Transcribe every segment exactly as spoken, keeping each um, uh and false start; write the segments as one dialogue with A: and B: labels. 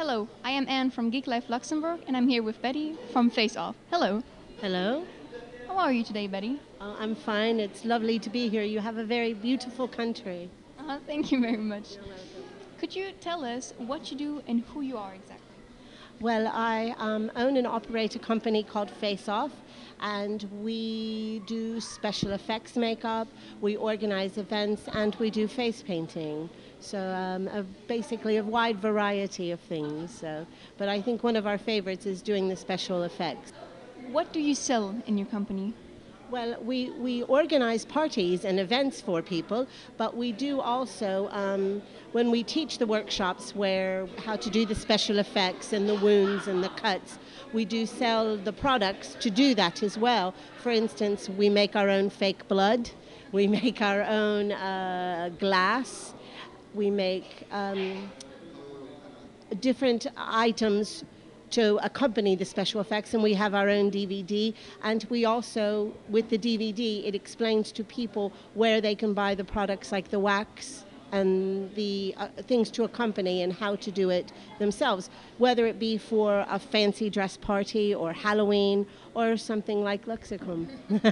A: Hello, I am Anne from Geek Life Luxembourg, and I'm here with Betty from Face Off. Hello.
B: Hello.
A: How are you today, Betty?
B: Uh, I'm fine. It's lovely to be here. You have a very beautiful country.
A: Uh, thank you very much. Could you tell us what you do and who you are exactly?
B: Well, I um, own and operate a company called Face Off, and we do special effects makeup, we organize events, and we do face painting. So um, a, basically a wide variety of things. So, but I think one of our favorites is doing the special effects.
A: What do you sell in your company?
B: Well, we, we organize parties and events for people, but we do also, um, when we teach the workshops where how to do the special effects and the wounds and the cuts, we do sell the products to do that as well. For instance, we make our own fake blood, we make our own uh, glass, we make um, different items to accompany the special effects, and we have our own D V D, and we also, with the D V D, it explains to people where they can buy the products like the wax and the uh, things to accompany and how to do it themselves, whether it be for a fancy dress party or Halloween or something like Luxcon.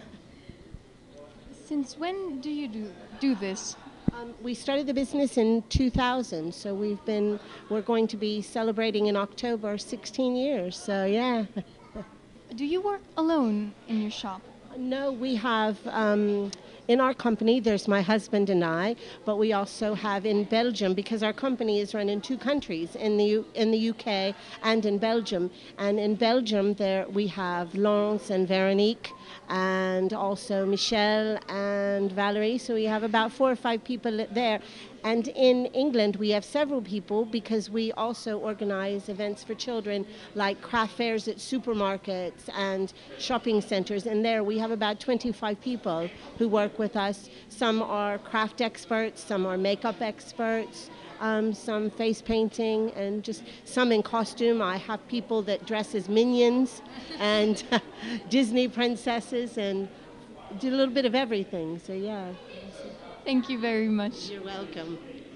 A: Since when do you do, do this?
B: Um, we started the business in two thousand, so we've been, we're going to be celebrating in October sixteen years, so yeah.
A: Do you work alone in your shop?
B: No, we have, um, in our company, there's my husband and I, but we also have in Belgium, because our company is run in two countries, in the U- in the U K and in Belgium. And in Belgium, there we have Laurence and Veronique, and also Michelle and Valerie. So we have about four or five people there. And in England, we have several people because we also organize events for children like craft fairs at supermarkets and shopping centers. And there we have about twenty-five people who work with us. Some are craft experts, some are makeup experts, um, some face painting, and just some in costume. I have people that dress as minions and Disney princesses and do a little bit of everything. So yeah.
A: Thank you very much.
B: You're welcome.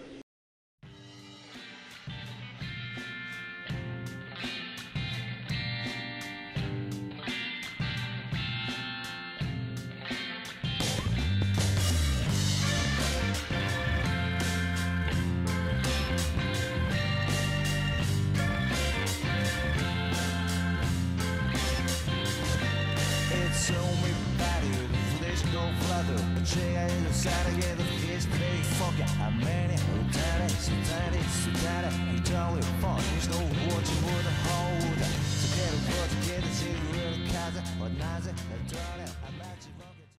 C: It's only body, flesh go flutter. Cheia e lo sai che the fish play fuck ya. I'm many, who tell it, so tell it, so tell it. You tell it, fuck, there's no what you would hold. So get a word together, say the real casa, or nazi, and turn it, I'm at you.